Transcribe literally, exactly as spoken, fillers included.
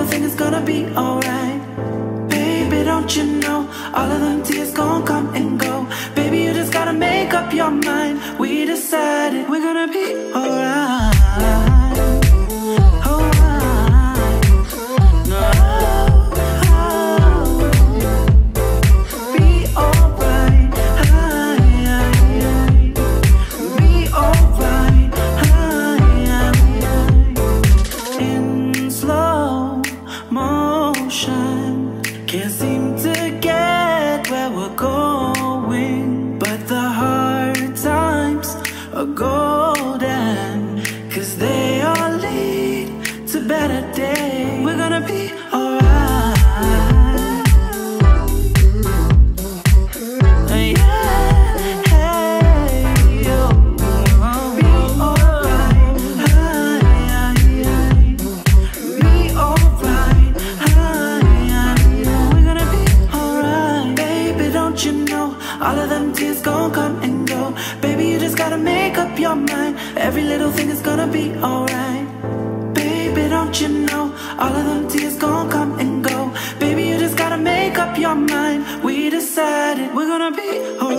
little thing is gonna be alright. Baby, don't you know all of them tears gon' come and go. Baby, you just gotta make up your mind. We decided we're gonna be alright. Can't seem to get where we're going, but the hard times are golden, 'cause they all lead to better days. We're gonna be alright. All of them tears gon' come and go. Baby, you just gotta make up your mind. Every little thing is gonna be alright. Baby, don't you know all of them tears gon' come and go. Baby, you just gotta make up your mind. We decided we're gonna be alright.